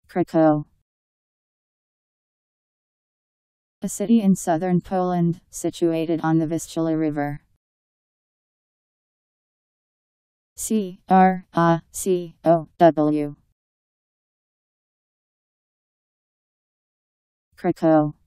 Cracow. A city in southern Poland, situated on the Vistula River. Cracow. Cracow.